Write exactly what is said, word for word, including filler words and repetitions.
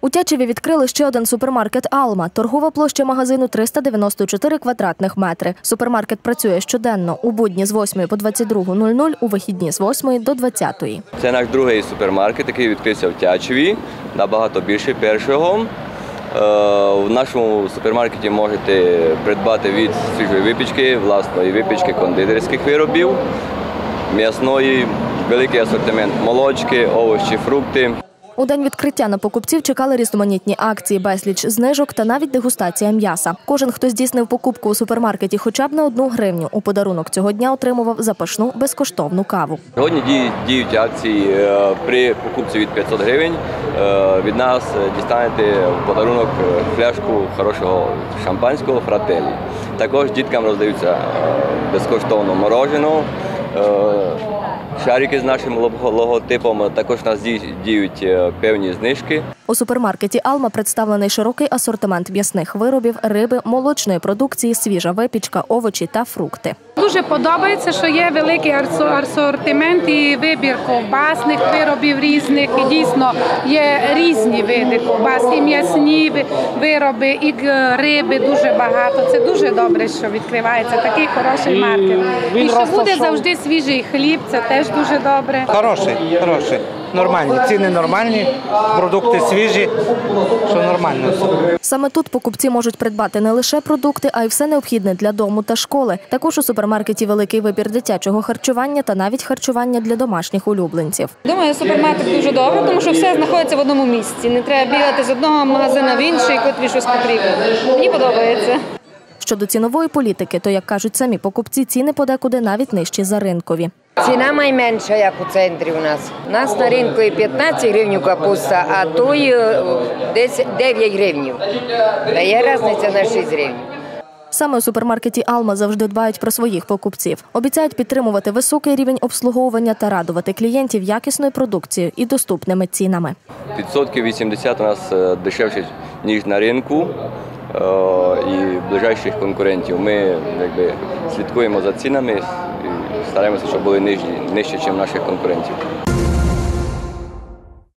У Тячеві відкрили ще один супермаркет «Алма». Торгова площа магазину – триста дев'яносто чотири квадратних метри. Супермаркет працює щоденно, у будні з восьмої по двадцять другу нуль нуль, у вихідні з восьмої до двадцятої. Це наш другий супермаркет, який відкрився в Тячеві, набагато більше першого. В нашому супермаркеті можете придбати від свіжої випічки, власної випічки кондитерських виробів, м'ясної, великий асортимент молочки, овочі, фрукти. У день відкриття на покупців чекали різноманітні акції, безліч знижок та навіть дегустація м'яса. Кожен, хто здійснив покупку у супермаркеті хоча б на одну гривню, у подарунок цього дня отримував запашну безкоштовну каву. Сьогодні діють акції при покупці від п'ятсот гривень. Від нас дістанете в подарунок пляшку хорошого шампанського «Фрателлі». Також діткам роздаються безкоштовно мороженого, шарики з нашим логотипом, також у нас діють певні знижки. У супермаркеті «Алма» представлений широкий асортимент м'ясних виробів, риби, молочної продукції, свіжа випічка, овочі та фрукти. Дуже подобається, що є великий асортимент і вибір ковбасних виробів різних. І дійсно є різні види ковбас, і м'ясні вироби, і риби дуже багато. Це дуже добре, що відкривається такий хороший маркет. І що буде завжди свіжий хліб, це теж дуже добре. Хороший, хороший. Нормальні, ціни нормальні, продукти свіжі, що нормально. Саме тут покупці можуть придбати не лише продукти, а й все необхідне для дому та школи. Також у супермаркеті великий вибір дитячого харчування та навіть харчування для домашніх улюбленців. Думаю, супермаркет дуже добре, тому що все знаходиться в одному місці. Не треба бігати з одного магазину в інший, котрі щось потрібно. Мені подобається. Щодо цінової політики, то, як кажуть самі покупці, ціни подекуди навіть нижчі за ринкові. Ціна найменша, як у центрі у нас. У нас на ринку і п'ятнадцять гривень капуста, а то й дев'ять гривень. Та є різниця на шість гривень. Саме у супермаркеті «Алма» завжди дбають про своїх покупців. Обіцяють підтримувати високий рівень обслуговування та радувати клієнтів якісною продукцією і доступними цінами. Відсотків вісімдесят у нас дешевше, ніж на ринку і ближайших конкурентів. Ми якби слідкуємо за цінами і стараємося, щоб були нижчі, нижче, ніж наших конкурентів.